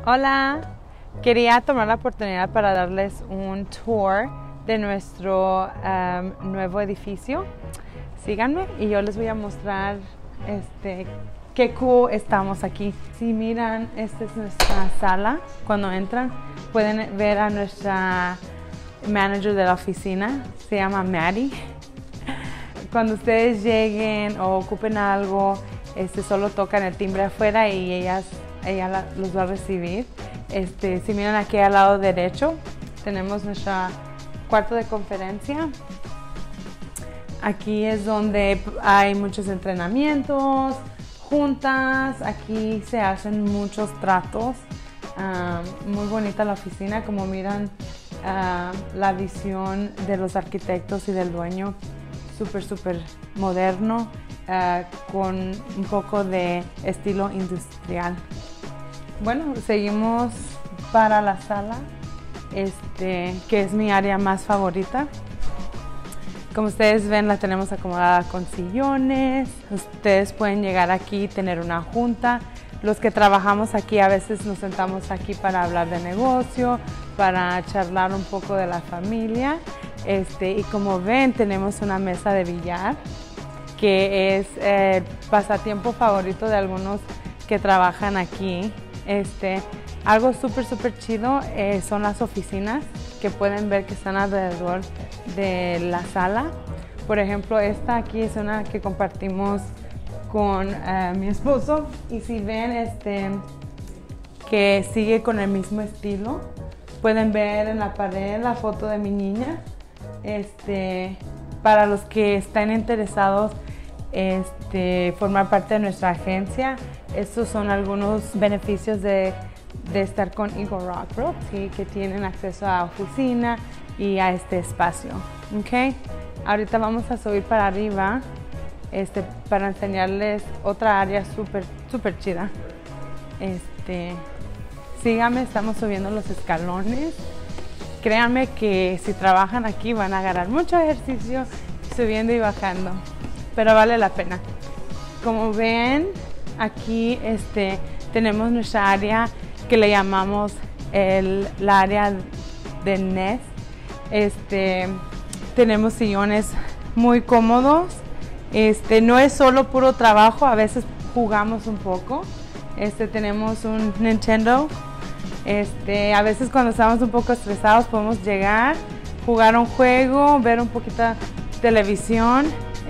Hola, quería tomar la oportunidad para darles un tour de nuestro nuevo edificio. Síganme y yo les voy a mostrar qué cool estamos aquí. Si miran, esta es nuestra sala. Cuando entran pueden ver a nuestra manager de la oficina, se llama Maddie. Cuando ustedes lleguen o ocupen algo, solo tocan el timbre afuera y ella los va a recibir. Si miran aquí al lado derecho, tenemos nuestro cuarto de conferencia. Aquí es donde hay muchos entrenamientos, juntas, aquí se hacen muchos tratos. Muy bonita la oficina, como miran, la visión de los arquitectos y del dueño, súper moderno, con un poco de estilo industrial. Bueno, seguimos para la sala, que es mi área más favorita. Como ustedes ven, la tenemos acomodada con sillones. Ustedes pueden llegar aquí y tener una junta. Los que trabajamos aquí a veces nos sentamos aquí para hablar de negocio, para charlar un poco de la familia. Y como ven, tenemos una mesa de billar, que es el pasatiempo favorito de algunos que trabajan aquí. Algo súper chido son las oficinas que pueden ver que están alrededor de la sala. Por ejemplo, esta aquí es una que compartimos con mi esposo, y si ven que sigue con el mismo estilo, pueden ver en la pared la foto de mi niña. Para los que están interesados formar parte de nuestra agencia, estos son algunos beneficios de estar con Eagle Rock Group, ¿sí? Que tienen acceso a oficina y a este espacio. ¿Okay? Ahorita vamos a subir para arriba para enseñarles otra área súper chida. Síganme, estamos subiendo los escalones. Créanme que si trabajan aquí van a agarrar mucho ejercicio subiendo y bajando, pero vale la pena. Como ven, aquí tenemos nuestra área que le llamamos la área de Nest. Tenemos sillones muy cómodos. No es solo puro trabajo, a veces jugamos un poco. Tenemos un Nintendo. A veces cuando estamos un poco estresados podemos llegar, jugar un juego, ver un poquito de televisión.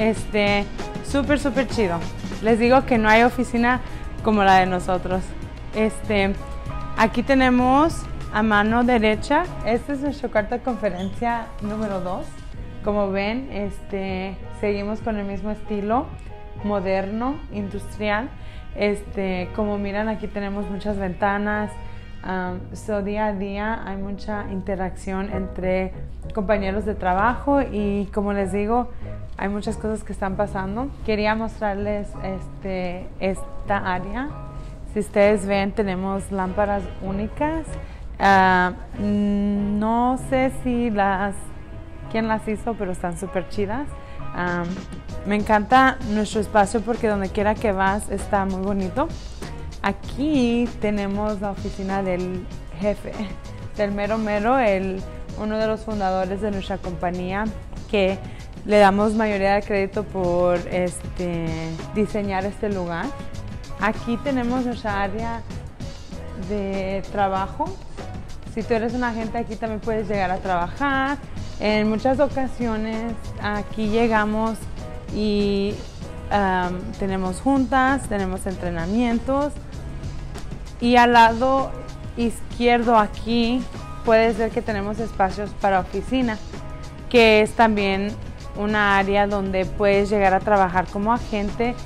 Súper chido. Les digo que no hay oficina como la de nosotros. Aquí tenemos a mano derecha, este es nuestro cuarto de conferencia número 2. Como ven, seguimos con el mismo estilo moderno, industrial. Como miran, aquí tenemos muchas ventanas. Día a día hay mucha interacción entre compañeros de trabajo, y como les digo, hay muchas cosas que están pasando. Quería mostrarles esta área. Si ustedes ven, tenemos lámparas únicas. No sé quién las hizo, pero están súper chidas. Me encanta nuestro espacio porque donde quiera que vas está muy bonito. Aquí tenemos la oficina del jefe, del mero, uno de los fundadores de nuestra compañía, que le damos mayoría de crédito por diseñar este lugar. Aquí tenemos nuestra área de trabajo. Si tú eres un agente, aquí también puedes llegar a trabajar. En muchas ocasiones aquí llegamos y tenemos juntas, tenemos entrenamientos. Y al lado izquierdo aquí puedes ver que tenemos espacios para oficina, que es también una área donde puedes llegar a trabajar como agente.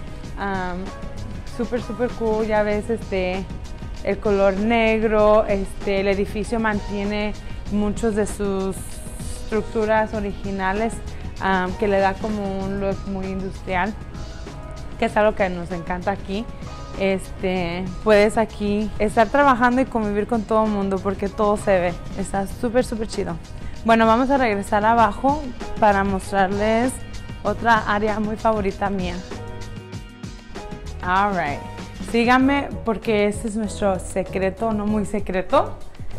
Súper cool. Ya ves el color negro. El edificio mantiene muchos de sus estructuras originales, que le da como un look muy industrial, que es algo que nos encanta aquí. Puedes aquí estar trabajando y convivir con todo el mundo porque todo se ve. Está súper chido. Bueno, vamos a regresar abajo para mostrarles otra área muy favorita mía. Alright. síganme porque este es nuestro secreto, no muy secreto.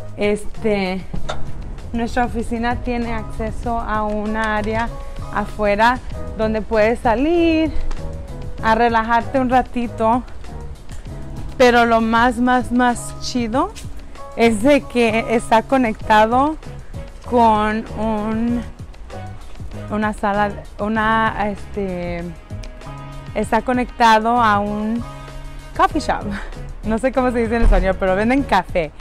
Nuestra oficina tiene acceso a una área afuera donde puedes salir a relajarte un ratito, pero lo más chido es de que está conectado con una sala, está conectado a un coffee shop. No sé cómo se dice en español, pero venden café.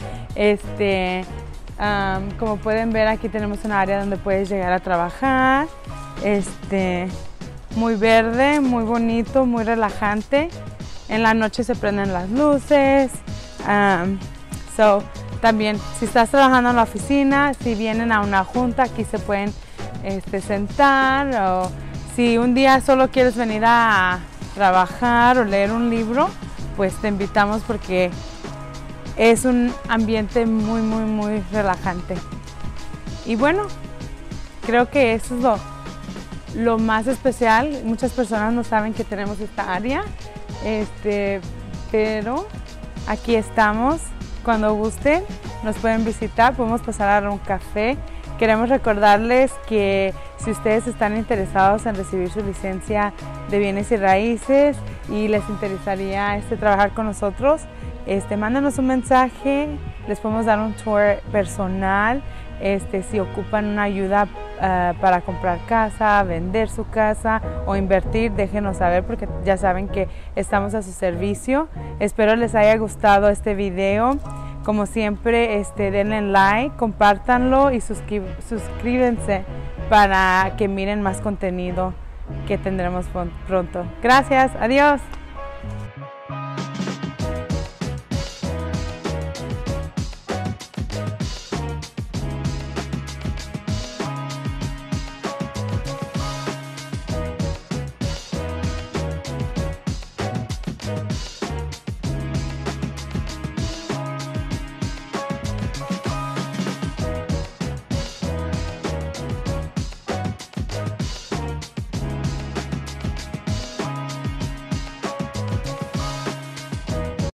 Como pueden ver, aquí tenemos una área donde puedes llegar a trabajar. Muy verde, muy bonito, muy relajante. En la noche se prenden las luces. También, si estás trabajando en la oficina, si vienen a una junta, aquí se pueden sentar. O si un día solo quieres venir a trabajar o leer un libro, pues te invitamos porque es un ambiente muy relajante. Y bueno, creo que eso es lo más especial. Muchas personas no saben que tenemos esta área, pero aquí estamos. Cuando gusten nos pueden visitar, podemos pasar a dar un café. Queremos recordarles que si ustedes están interesados en recibir su licencia de bienes y raíces y les interesaría trabajar con nosotros, mándanos un mensaje, les podemos dar un tour personal. Si ocupan una ayuda para comprar casa, vender su casa o invertir, déjenos saber porque ya saben que estamos a su servicio. Espero les haya gustado este video. Como siempre, denle like, compártanlo y suscríbanse para que miren más contenido que tendremos pronto. Gracias, adiós.